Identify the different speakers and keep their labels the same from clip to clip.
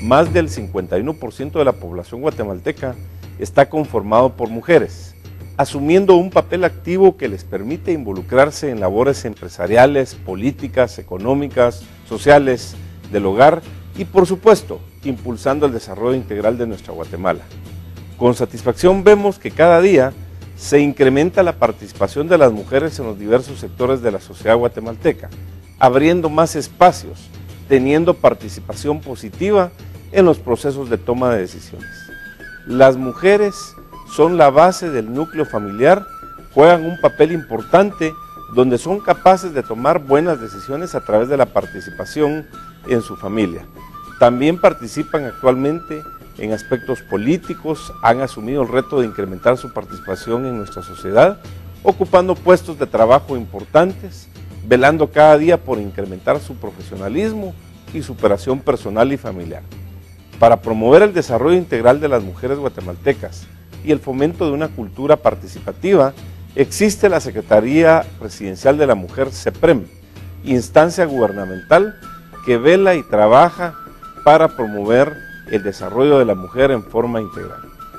Speaker 1: más del 51% de la población guatemalteca está conformado por mujeres, asumiendo un papel activo que les permite involucrarse en labores empresariales, políticas, económicas, sociales, del hogar y, por supuesto, impulsando el desarrollo integral de nuestra Guatemala. Con satisfacción vemos que cada día se incrementa la participación de las mujeres en los diversos sectores de la sociedad guatemalteca, abriendo más espacios, teniendo participación positiva en los procesos de toma de decisiones. Las mujeres son la base del núcleo familiar, juegan un papel importante donde son capaces de tomar buenas decisiones a través de la participación en su familia. También participan actualmente en aspectos políticos, han asumido el reto de incrementar su participación en nuestra sociedad, ocupando puestos de trabajo importantes, velando cada día por incrementar su profesionalismo y superación personal y familiar. Para promover el desarrollo integral de las mujeres guatemaltecas y el fomento de una cultura participativa, existe la Secretaría Presidencial de la Mujer, SEPREM, instancia gubernamental que vela y trabaja para promover el desarrollo de la mujer en forma integral.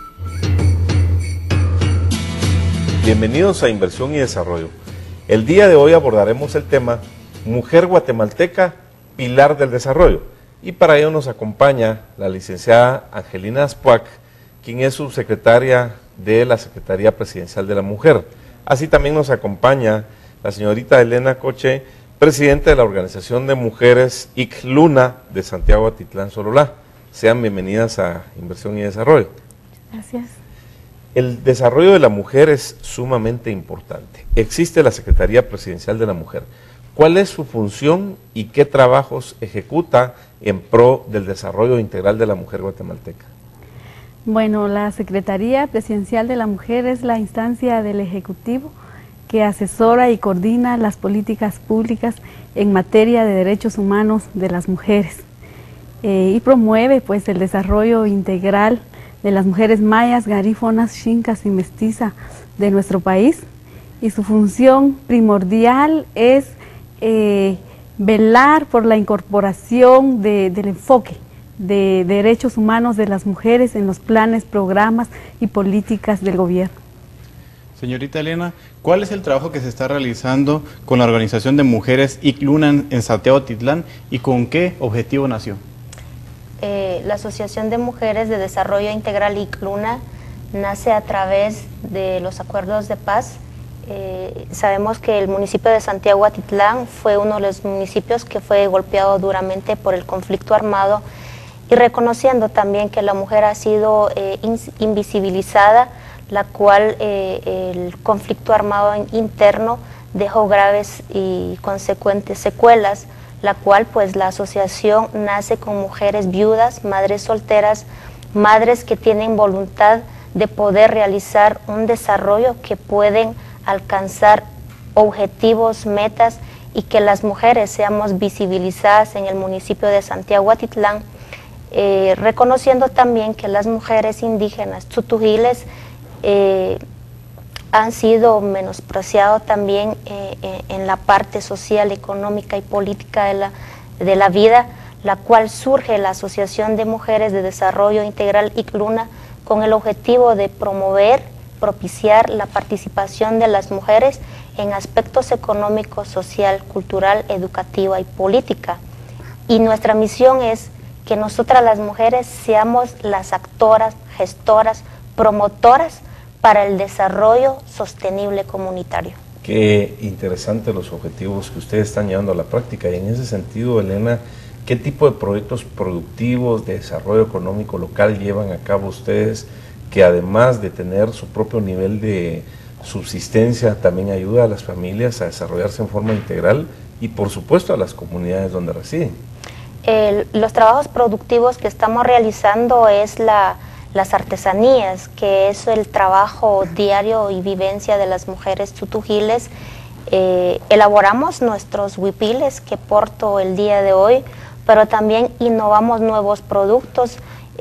Speaker 1: Bienvenidos a Inversión y Desarrollo. El día de hoy abordaremos el tema Mujer Guatemalteca, Pilar del Desarrollo. Y para ello nos acompaña la licenciada Angelina Aspuac, quien es subsecretaria de la Secretaría Presidencial de la Mujer. Así también nos acompaña la señorita Elena Coche, presidenta de la Organización de Mujeres ICLUNA de Santiago Atitlán Sololá. Sean bienvenidas a Inversión y Desarrollo.
Speaker 2: Gracias.
Speaker 1: El desarrollo de la mujer es sumamente importante. Existe la Secretaría Presidencial de la Mujer. ¿Cuál es su función y qué trabajos ejecuta en pro del desarrollo integral de la mujer guatemalteca?
Speaker 2: Bueno, la Secretaría Presidencial de la Mujer es la instancia del Ejecutivo que asesora y coordina las políticas públicas en materia de derechos humanos de las mujeres y promueve pues el desarrollo integral de las mujeres mayas, garífonas, xincas y mestiza de nuestro país, y su función primordial es velar por la incorporación del enfoque de derechos humanos de las mujeres en los planes, programas y políticas del gobierno.
Speaker 3: Señorita Elena, ¿cuál es el trabajo que se está realizando con la Organización de Mujeres ICLUNA en Santiago Atitlán y con qué objetivo nació?
Speaker 4: La Asociación de Mujeres de Desarrollo Integral ICLUNA nace a través de los acuerdos de paz. Sabemos que el municipio de Santiago Atitlán fue uno de los municipios que fue golpeado duramente por el conflicto armado, y reconociendo también que la mujer ha sido invisibilizada, la cual el conflicto armado interno dejó graves y consecuentes secuelas, la cual pues la asociación nace con mujeres viudas, madres solteras, madres que tienen voluntad de poder realizar un desarrollo, que pueden alcanzar objetivos, metas, y que las mujeres seamos visibilizadas en el municipio de Santiago Atitlán, reconociendo también que las mujeres indígenas tutujiles han sido menospreciados también en la parte social, económica y política de la vida, la cual surge la Asociación de Mujeres de Desarrollo Integral ICLUNA con el objetivo de promover, propiciar la participación de las mujeres en aspectos económicos, social, cultural, educativa y política. Y nuestra misión es que nosotras las mujeres seamos las actoras, gestoras, promotoras para el desarrollo sostenible comunitario.
Speaker 1: Qué interesante los objetivos que ustedes están llevando a la práctica, y en ese sentido, Elena, ¿qué tipo de proyectos productivos de desarrollo económico local llevan a cabo ustedes, que además de tener su propio nivel de subsistencia, también ayuda a las familias a desarrollarse en forma integral y por supuesto a las comunidades donde residen?
Speaker 4: Los trabajos productivos que estamos realizando es las artesanías, que es el trabajo diario y vivencia de las mujeres tutujiles. Elaboramos nuestros huipiles que porto el día de hoy, pero también innovamos nuevos productos,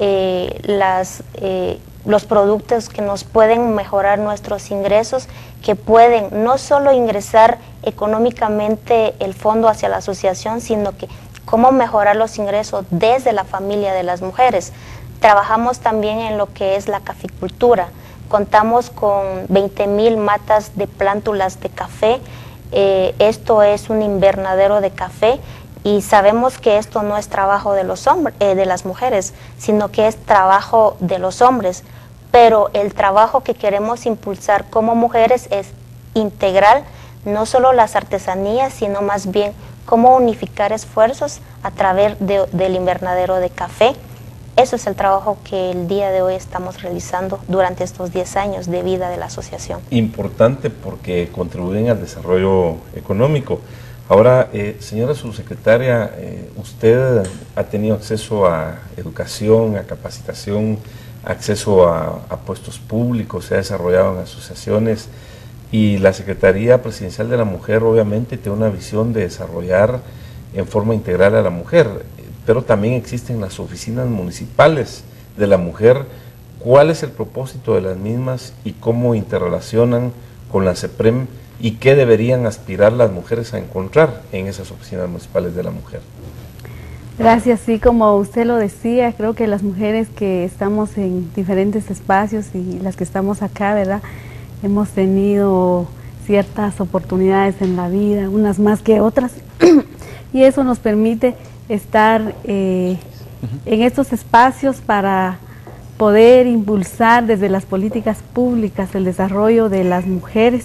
Speaker 4: los productos que nos pueden mejorar nuestros ingresos, que pueden no solo ingresar económicamente el fondo hacia la asociación, sino que cómo mejorar los ingresos desde la familia de las mujeres. Trabajamos también en lo que es la caficultura. Contamos con 20.000 matas de plántulas de café. Esto es un invernadero de café y sabemos que esto no es trabajo de los hombres, de las mujeres, sino que es trabajo de los hombres. Pero el trabajo que queremos impulsar como mujeres es integral, no solo las artesanías, sino más bien cómo unificar esfuerzos a través del invernadero de café. Eso es el trabajo que el día de hoy estamos realizando durante estos 10 años de vida de la asociación.
Speaker 1: Importante porque contribuyen al desarrollo económico. Ahora, señora subsecretaria, usted ha tenido acceso a educación, a capacitación, acceso a puestos públicos, se ha desarrollado en asociaciones y la Secretaría Presidencial de la Mujer obviamente tiene una visión de desarrollar en forma integral a la mujer, pero también existen las oficinas municipales de la mujer. ¿Cuál es el propósito de las mismas y cómo interrelacionan con la CEPREM y qué deberían aspirar las mujeres a encontrar en esas oficinas municipales de la mujer?
Speaker 2: Gracias, sí, como usted lo decía, creo que las mujeres que estamos en diferentes espacios y las que estamos acá, ¿verdad?, hemos tenido ciertas oportunidades en la vida, unas más que otras, y eso nos permite estar en estos espacios para poder impulsar desde las políticas públicas el desarrollo de las mujeres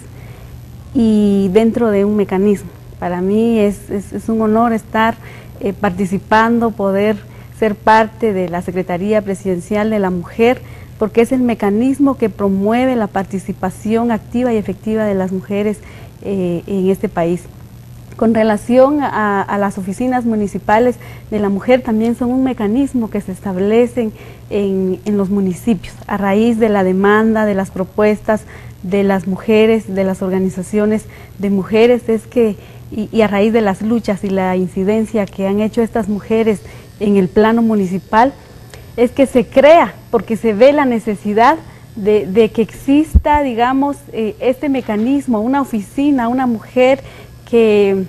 Speaker 2: y dentro de un mecanismo. Para mí es un honor estar participando, poder ser parte de la Secretaría Presidencial de la Mujer, porque es el mecanismo que promueve la participación activa y efectiva de las mujeres en este país. Con relación a las oficinas municipales de la mujer, también son un mecanismo que se establecen en los municipios, a raíz de la demanda, de las propuestas de las mujeres, de las organizaciones de mujeres, y a raíz de las luchas y la incidencia que han hecho estas mujeres en el plano municipal, es que se crea, porque se ve la necesidad de que exista, digamos, este mecanismo, una oficina, una mujer que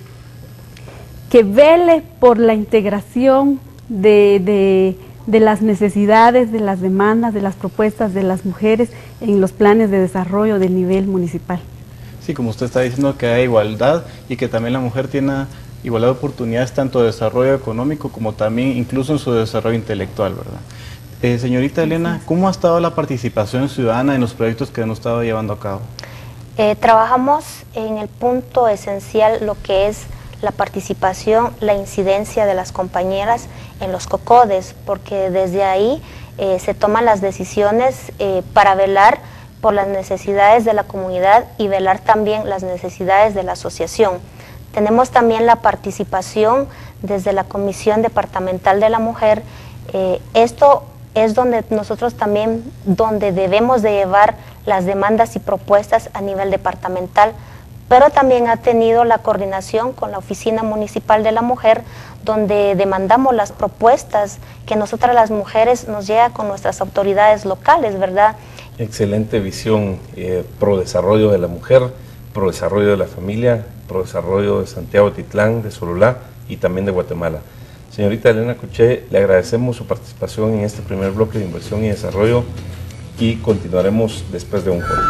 Speaker 2: vele por la integración de las necesidades, de las demandas, de las propuestas de las mujeres en los planes de desarrollo del nivel municipal.
Speaker 3: Sí, como usted está diciendo, que hay igualdad y que también la mujer tiene igualdad de oportunidades tanto de desarrollo económico como también incluso en su desarrollo intelectual, ¿verdad? Señorita Elena, ¿cómo ha estado la participación ciudadana en los proyectos que han estado llevando a cabo?
Speaker 4: Trabajamos en el punto esencial, lo que es la participación, la incidencia de las compañeras en los COCODES, porque desde ahí se toman las decisiones para velar por las necesidades de la comunidad y velar también las necesidades de la asociación. Tenemos también la participación desde la Comisión Departamental de la Mujer. Esto es donde nosotros también, donde debemos de llevar las demandas y propuestas a nivel departamental, pero también ha tenido la coordinación con la Oficina Municipal de la Mujer, donde demandamos las propuestas que nosotras las mujeres nos llega con nuestras autoridades locales, ¿verdad?
Speaker 1: Excelente visión, pro desarrollo de la mujer, pro desarrollo de la familia, pro desarrollo de Santiago Titlán, de Sololá y también de Guatemala. Señorita Elena Cuché, le agradecemos su participación en este primer bloque de inversión y desarrollo y continuaremos después de un corte.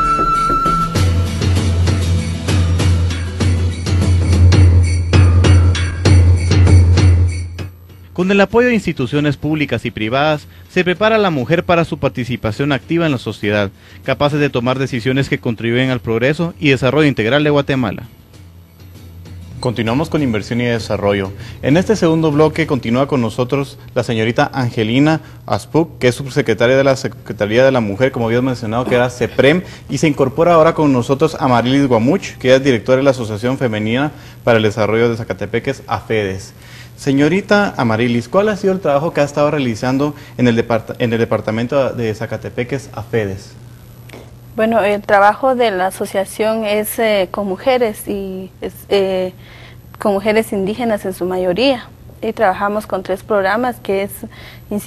Speaker 3: Con el apoyo de instituciones públicas y privadas, se prepara a la mujer para su participación activa en la sociedad, capaces de tomar decisiones que contribuyen al progreso y desarrollo integral de Guatemala. Continuamos con inversión y desarrollo. En este segundo bloque continúa con nosotros la señorita Angelina Aspuk, que es subsecretaria de la Secretaría de la Mujer, como habíamos mencionado, que era CEPREM, y se incorpora ahora con nosotros Amarilis Guamuch, que es directora de la Asociación Femenina para el Desarrollo de Zacatepeques, AFEDES. Señorita Amarilis, ¿cuál ha sido el trabajo que ha estado realizando en el departamento de Zacatepeques, AFEDES?
Speaker 5: Bueno, el trabajo de la asociación es con mujeres y con mujeres indígenas en su mayoría. Y trabajamos con 3 programas, que es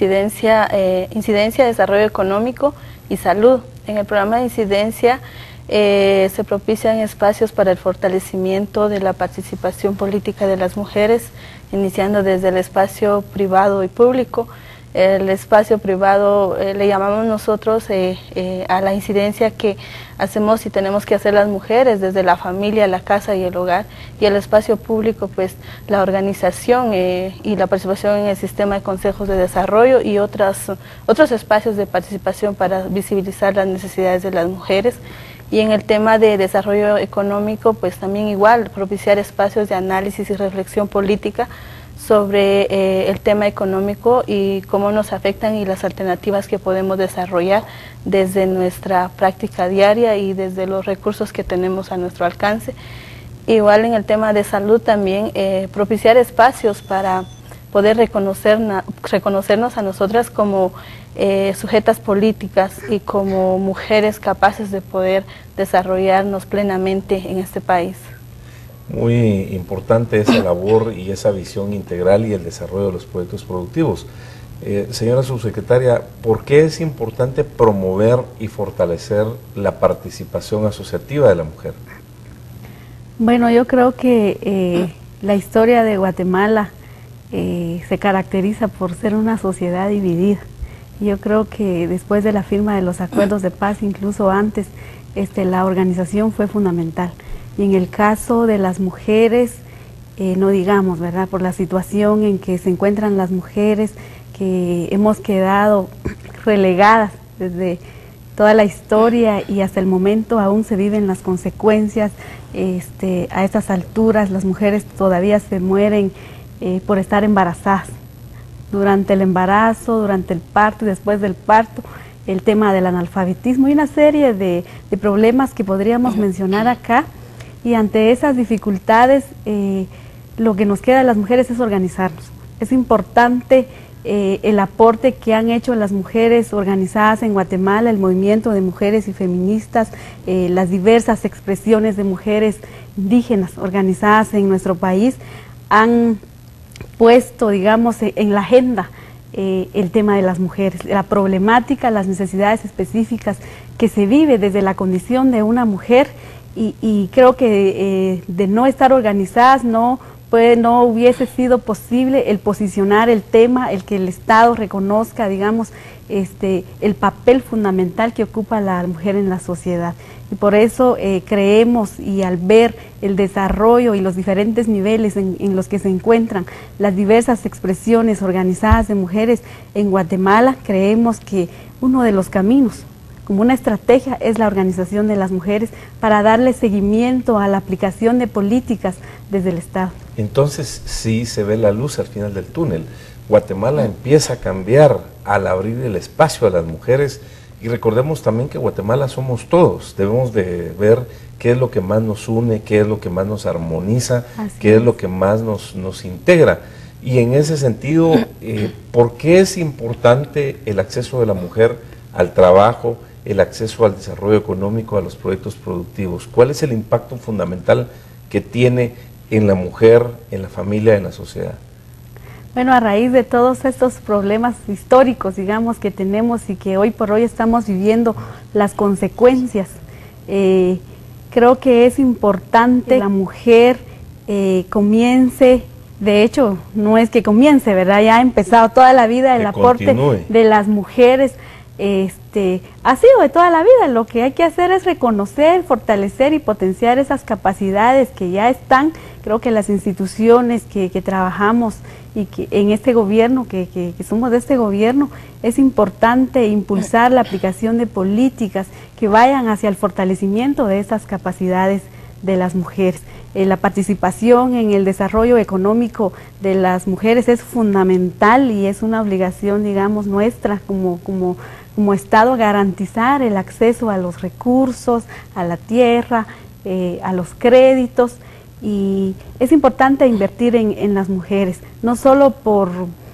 Speaker 5: incidencia, desarrollo económico y salud. En el programa de incidencia Se propician espacios para el fortalecimiento de la participación política de las mujeres, iniciando desde el espacio privado y público. El espacio privado le llamamos nosotros a la incidencia que hacemos y tenemos que hacer las mujeres desde la familia, la casa y el hogar, y el espacio público, pues la organización y la participación en el sistema de consejos de desarrollo y otros espacios de participación para visibilizar las necesidades de las mujeres. Y en el tema de desarrollo económico, pues también igual, propiciar espacios de análisis y reflexión política sobre el tema económico y cómo nos afectan y las alternativas que podemos desarrollar desde nuestra práctica diaria y desde los recursos que tenemos a nuestro alcance. Igual en el tema de salud también, propiciar espacios para poder reconocernos a nosotras como sujetas políticas y como mujeres capaces de poder desarrollarnos plenamente en este país.
Speaker 1: Muy importante esa labor y esa visión integral y el desarrollo de los proyectos productivos. Señora subsecretaria, ¿por qué es importante promover y fortalecer la participación asociativa de la mujer?
Speaker 2: Bueno, yo creo que la historia de Guatemala se caracteriza por ser una sociedad dividida. Yo creo que después de la firma de los acuerdos de paz, incluso antes, la organización fue fundamental. Y en el caso de las mujeres, no digamos, ¿verdad? Por la situación en que se encuentran las mujeres, que hemos quedado relegadas desde toda la historia y hasta el momento aún se viven las consecuencias. A estas alturas las mujeres todavía se mueren por estar embarazadas. Durante el embarazo, durante el parto y después del parto, el tema del analfabetismo y una serie de problemas que podríamos mencionar acá. Y ante esas dificultades, lo que nos queda a las mujeres es organizarnos. Es importante el aporte que han hecho las mujeres organizadas en Guatemala, el movimiento de mujeres y feministas, las diversas expresiones de mujeres indígenas organizadas en nuestro país, han puesto, digamos, en la agenda el tema de las mujeres, la problemática, las necesidades específicas que se vive desde la condición de una mujer. Y creo que de no estar organizadas no hubiese sido posible el posicionar el tema, el que el Estado reconozca, digamos, el papel fundamental que ocupa la mujer en la sociedad. Y por eso creemos, y al ver el desarrollo y los diferentes niveles en los que se encuentran las diversas expresiones organizadas de mujeres en Guatemala, creemos que uno de los caminos, como una estrategia, es la organización de las mujeres para darle seguimiento a la aplicación de políticas desde el Estado. Entonces sí se ve la luz al final del túnel. Guatemala empieza a cambiar al abrir el espacio a las mujeres, y recordemos también que Guatemala somos todos. Debemos de ver qué es lo que más nos une, qué es lo que más nos armoniza, qué es lo que más nos integra. Y en ese sentido, ¿por qué es importante el acceso de la mujer al trabajo, el acceso al desarrollo económico, a los proyectos productivos? ¿Cuál es el impacto fundamental que tiene en la mujer, en la familia, en la sociedad? Bueno, a raíz de todos estos problemas históricos, digamos, que tenemos y que hoy por hoy estamos viviendo las consecuencias, creo que es importante que la mujer comience, de hecho, no es que comience, ¿verdad? Ya ha empezado toda la vida el aporte de las mujeres. Ha sido de toda la vida. Lo que hay que hacer es reconocer, fortalecer y potenciar esas capacidades que ya están. Creo que las instituciones que trabajamos y que en este gobierno, que somos de este gobierno, es importante impulsar la aplicación de políticas que vayan hacia el fortalecimiento de esas capacidades de las mujeres. La participación en el desarrollo económico de las mujeres es fundamental y es una obligación, digamos, nuestra como Estado, garantizar el acceso a los recursos, a la tierra, a los créditos, y es importante invertir en las mujeres, no solo por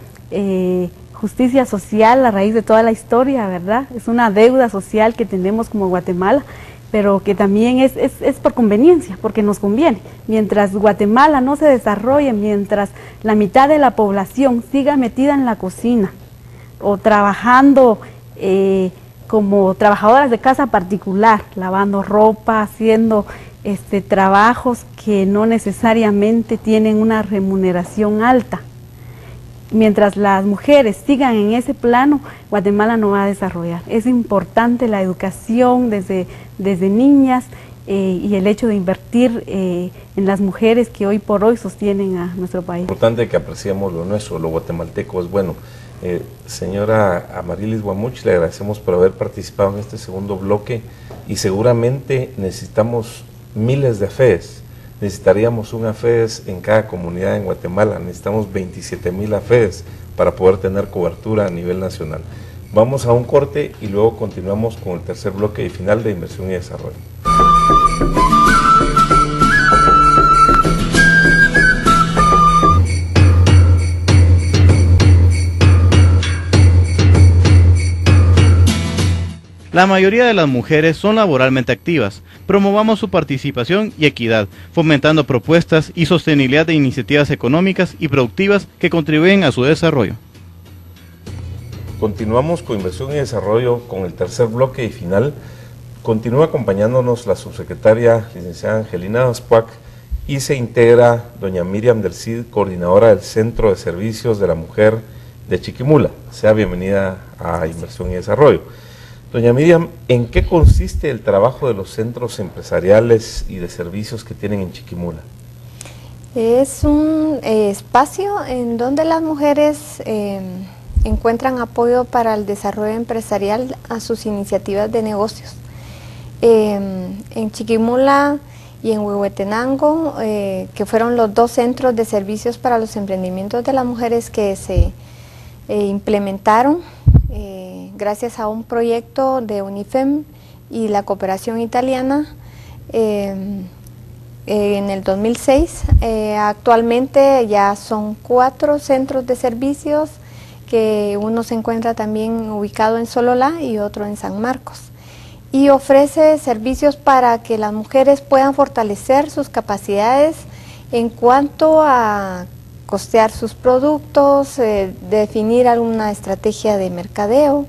Speaker 2: justicia social a raíz de toda la historia, ¿verdad? Es una deuda social que tenemos como Guatemala, pero que también es por conveniencia, porque nos conviene. Mientras Guatemala no se desarrolle, mientras la mitad de la población siga metida en la cocina o trabajando como trabajadoras de casa particular, lavando ropa, haciendo trabajos que no necesariamente tienen una remuneración alta. Mientras las mujeres sigan en ese plano, Guatemala no va a desarrollar. Es importante la educación desde niñas y el hecho de invertir en las mujeres que hoy por hoy sostienen a nuestro país.
Speaker 1: Es importante que apreciemos lo nuestro, lo guatemalteco es bueno. Señora Amarilis Guamuch, le agradecemos por haber participado en este segundo bloque y seguramente necesitamos miles de AFES. Necesitaríamos un AFES en cada comunidad en Guatemala, necesitamos 27,000 AFES para poder tener cobertura a nivel nacional. Vamos a un corte y luego continuamos con el tercer bloque y final de Inversión y Desarrollo.
Speaker 3: La mayoría de las mujeres son laboralmente activas. Promovamos su participación y equidad, fomentando propuestas y sostenibilidad de iniciativas económicas y productivas que contribuyen a su desarrollo.
Speaker 1: Continuamos con Inversión y Desarrollo con el tercer bloque y final. Continúa acompañándonos la subsecretaria licenciada Angelina Aspuc y se integra doña Miriam del Cid, coordinadora del Centro de Servicios de la Mujer de Chiquimula. Sea bienvenida a Inversión y Desarrollo. Doña Miriam, ¿en qué consiste el trabajo de los centros empresariales y de servicios que tienen en Chiquimula?
Speaker 6: Es un espacio en donde las mujeres encuentran apoyo para el desarrollo empresarial a sus iniciativas de negocios. En Chiquimula y en Huehuetenango, que fueron los dos centros de servicios para los emprendimientos de las mujeres que se implementaron, gracias a un proyecto de UNIFEM y la cooperación italiana en el 2006. Actualmente ya son 4 centros de servicios, que uno se encuentra también ubicado en Sololá y otro en San Marcos, y ofrece servicios para que las mujeres puedan fortalecer sus capacidades en cuanto a costear sus productos, definir alguna estrategia de mercadeo,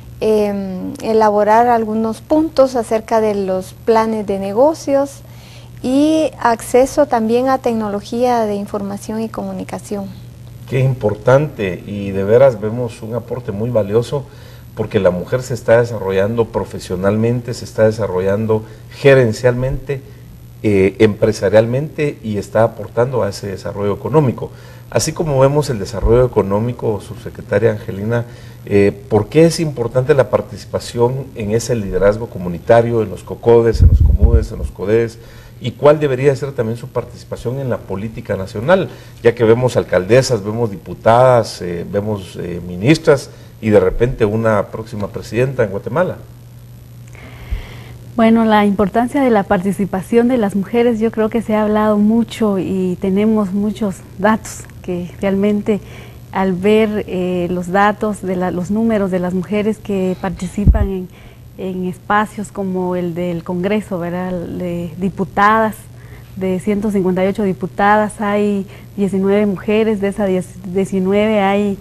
Speaker 6: elaborar algunos puntos acerca de los planes de negocios y acceso también a tecnología de información y comunicación.
Speaker 1: Qué importante, y de veras vemos un aporte muy valioso porque la mujer se está desarrollando profesionalmente, se está desarrollando gerencialmente, empresarialmente, y está aportando a ese desarrollo económico. Así como vemos el desarrollo económico, subsecretaria Angelina, ¿por qué es importante la participación en ese liderazgo comunitario, en los COCODES, en los COMUDES, en los CODES? ¿Y cuál debería ser también su participación en la política nacional? Ya que vemos alcaldesas, vemos diputadas, vemos ministras y de repente una próxima presidenta en Guatemala.
Speaker 2: Bueno, la importancia de la participación de las mujeres, yo creo que se ha hablado mucho y tenemos muchos datos que realmente, al ver los datos, los números de las mujeres que participan en espacios como el del Congreso, ¿verdad?, de diputadas, de 158 diputadas, hay 19 mujeres, de esas 19 hay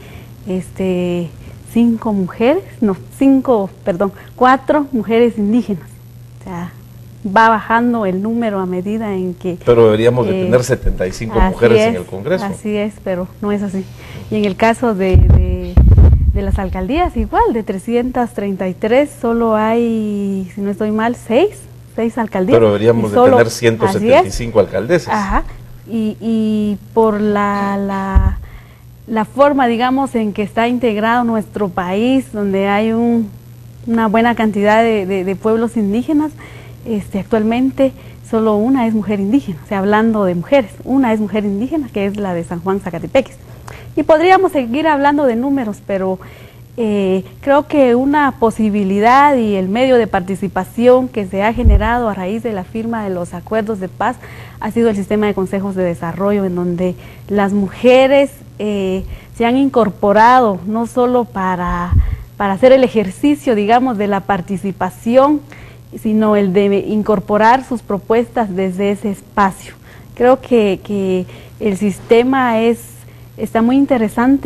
Speaker 2: 4 mujeres indígenas. O sea, va bajando el número a medida en que...
Speaker 1: Pero deberíamos de tener 75 mujeres en el Congreso.
Speaker 2: Así es, pero no es así. Y en el caso de las alcaldías, igual, de 333, solo hay, si no estoy mal, 6 alcaldías.
Speaker 1: Pero deberíamos de tener 175 alcaldesas.
Speaker 2: Ajá, y por la forma, digamos, en que está integrado nuestro país, donde hay una buena cantidad de pueblos indígenas, actualmente solo una es mujer indígena. O sea, hablando de mujeres, una es mujer indígena, que es la de San Juan Zacatepeques. Y podríamos seguir hablando de números, pero creo que una posibilidad y el medio de participación que se ha generado a raíz de la firma de los acuerdos de paz ha sido el sistema de consejos de desarrollo, en donde las mujeres se han incorporado no solo para hacer el ejercicio, digamos, de la participación, sino el de incorporar sus propuestas desde ese espacio. Creo que el sistema está muy interesante.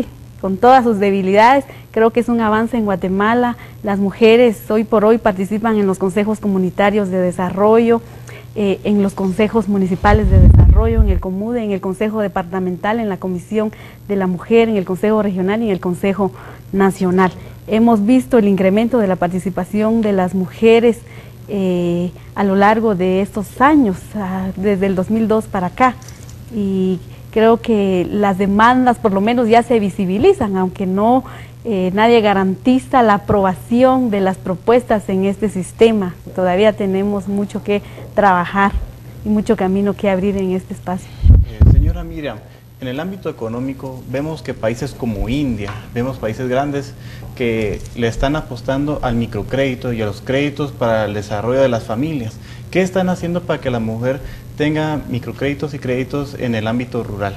Speaker 2: con todas sus debilidades. Creo que es un avance en Guatemala. Las mujeres hoy por hoy participan en los consejos comunitarios de desarrollo, en los consejos municipales de desarrollo, en el COMUDE, en el Consejo Departamental, en la Comisión de la Mujer, en el Consejo Regional y en el Consejo Nacional. Hemos visto el incremento de la participación de las mujeres a lo largo de estos años, desde el 2002 para acá, y creo que las demandas por lo menos ya se visibilizan, aunque no nadie garantiza la aprobación de las propuestas en este sistema. Todavía tenemos mucho que trabajar y mucho camino que abrir en este espacio.
Speaker 3: Señora Miriam, en el ámbito económico vemos que países como India, vemos países grandes que le están apostando al microcrédito y a los créditos para el desarrollo de las familias. ¿Qué están haciendo para que la mujer tenga microcréditos y créditos en el ámbito rural?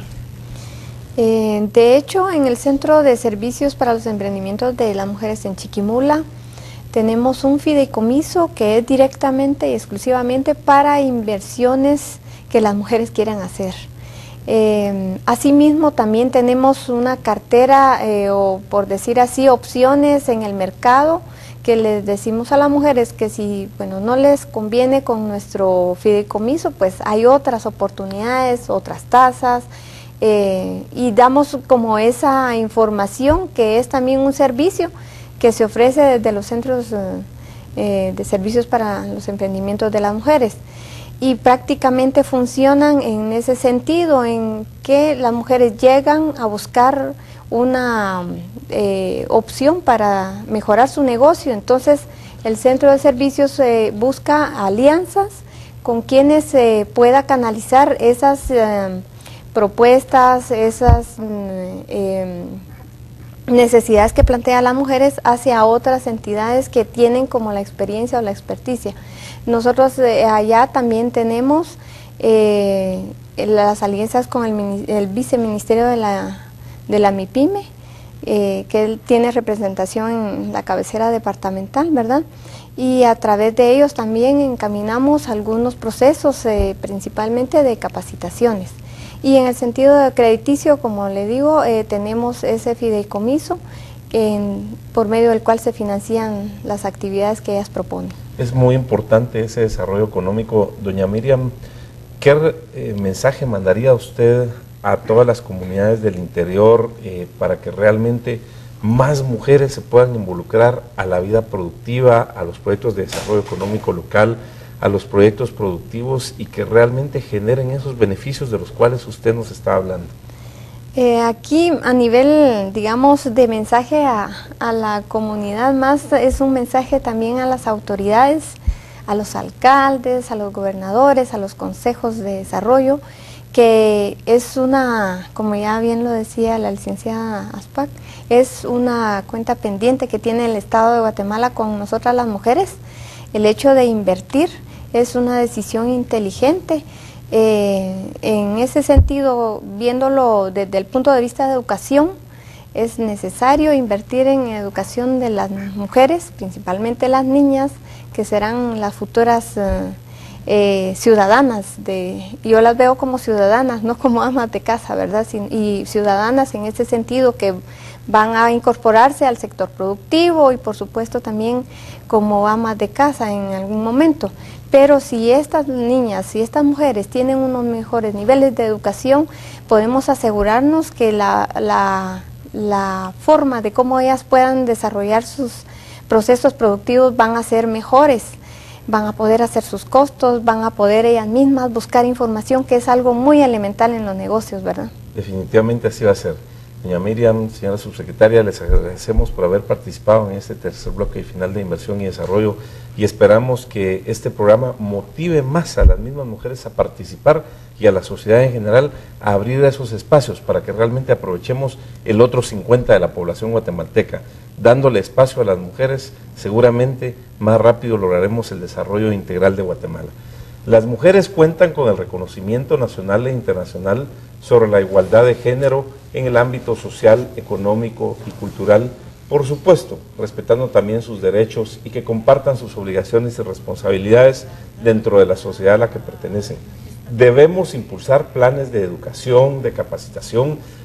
Speaker 6: De hecho, en el Centro de Servicios para los Emprendimientos de las Mujeres en Chiquimula, tenemos un fideicomiso que es directamente y exclusivamente para inversiones que las mujeres quieran hacer. Asimismo, también tenemos una cartera, o por decir así, opciones en el mercado, que les decimos a las mujeres que si no les conviene con nuestro fideicomiso, pues hay otras oportunidades, otras tasas, y damos como esa información, que es también un servicio que se ofrece desde los centros de servicios para los emprendimientos de las mujeres, y prácticamente funcionan en ese sentido, en que las mujeres llegan a buscar una opción para mejorar su negocio. Entonces el centro de servicios busca alianzas con quienes pueda canalizar esas propuestas, esas necesidades que plantean las mujeres hacia otras entidades que tienen como la experiencia o la experticia. Nosotros allá también tenemos las alianzas con el viceministerio de la MIPYME, que él tiene representación en la cabecera departamental, ¿verdad? Y a través de ellos también encaminamos algunos procesos, principalmente de capacitaciones. Y en el sentido de crediticio, como le digo, tenemos ese fideicomiso por medio del cual se financian las actividades que ellas proponen.
Speaker 1: Es muy importante ese desarrollo económico. Doña Miriam, ¿qué mensaje mandaría usted a todas las comunidades del interior para que realmente más mujeres se puedan involucrar a la vida productiva, a los proyectos de desarrollo económico local, a los proyectos productivos, y que realmente generen esos beneficios de los cuales usted nos está hablando?
Speaker 6: Aquí a nivel, digamos, de mensaje a la comunidad, más es un mensaje también a las autoridades, a los alcaldes, a los gobernadores, a los consejos de desarrollo, que es una, como ya bien lo decía la licenciada Aspac, es una cuenta pendiente que tiene el Estado de Guatemala con nosotras las mujeres. El hecho de invertir es una decisión inteligente. En ese sentido, viéndolo desde el punto de vista de educación, es necesario invertir en educación de las mujeres, principalmente las niñas, que serán las futuras ciudadanas. Yo las veo como ciudadanas, no como amas de casa, ¿verdad? Y ciudadanas en ese sentido, que van a incorporarse al sector productivo y por supuesto también como amas de casa en algún momento. Pero si estas niñas, si estas mujeres tienen unos mejores niveles de educación, podemos asegurarnos que la forma de cómo ellas puedan desarrollar sus procesos productivos van a ser mejores, van a poder hacer sus costos, van a poder ellas mismas buscar información, que es algo muy elemental en los negocios, ¿verdad?
Speaker 1: Definitivamente así va a ser. Doña Miriam, señora subsecretaria, les agradecemos por haber participado en este tercer bloque final de Inversión y Desarrollo, y esperamos que este programa motive más a las mismas mujeres a participar y a la sociedad en general a abrir esos espacios para que realmente aprovechemos el otro 50% de la población guatemalteca. Dándole espacio a las mujeres, seguramente más rápido lograremos el desarrollo integral de Guatemala. Las mujeres cuentan con el reconocimiento nacional e internacional sobre la igualdad de género en el ámbito social, económico y cultural, por supuesto, respetando también sus derechos y que compartan sus obligaciones y responsabilidades dentro de la sociedad a la que pertenecen. Debemos impulsar planes de educación, de capacitación,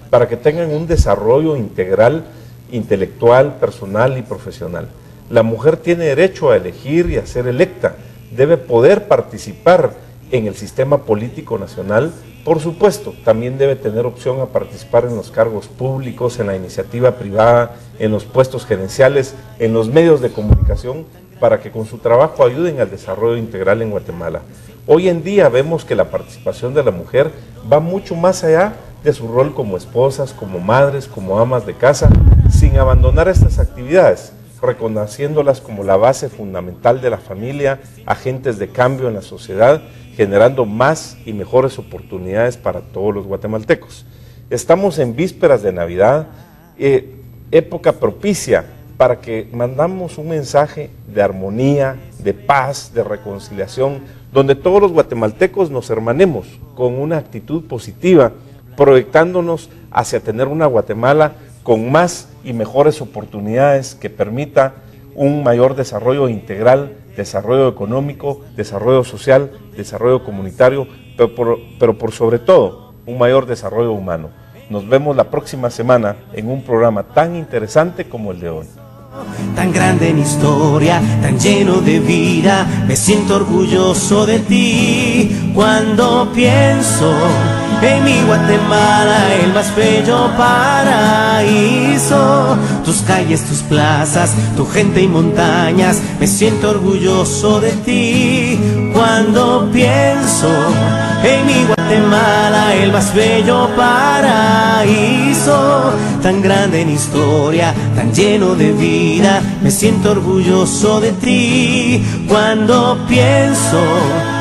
Speaker 1: para que tengan un desarrollo integral, intelectual, personal y profesional. La mujer tiene derecho a elegir y a ser electa, debe poder participar en el sistema político nacional. Por supuesto, también debe tener opción a participar en los cargos públicos, en la iniciativa privada, en los puestos gerenciales, en los medios de comunicación, para que con su trabajo ayuden al desarrollo integral en Guatemala. Hoy en día vemos que la participación de la mujer va mucho más allá de su rol como esposas, como madres, como amas de casa, sin abandonar estas actividades, reconociéndolas como la base fundamental de la familia, agentes de cambio en la sociedad, generando más y mejores oportunidades para todos los guatemaltecos. Estamos en vísperas de Navidad, época propicia para que mandamos un mensaje de armonía, de paz, de reconciliación, donde todos los guatemaltecos nos hermanemos con una actitud positiva, proyectándonos hacia tener una Guatemala con más y mejores oportunidades que permita un mayor desarrollo integral, desarrollo económico, desarrollo social, desarrollo comunitario, pero por sobre todo, un mayor desarrollo humano. Nos vemos la próxima semana en un programa tan interesante como el de hoy.
Speaker 7: Tan grande en historia, tan lleno de vida, me siento orgulloso de ti. Cuando pienso en mi Guatemala, el más bello paraíso, tus calles, tus plazas, tu gente y montañas, me siento orgulloso de ti. Cuando pienso en mi Guatemala, el más bello paraíso, tan grande en historia, tan lleno de vida, me siento orgulloso de ti. Cuando pienso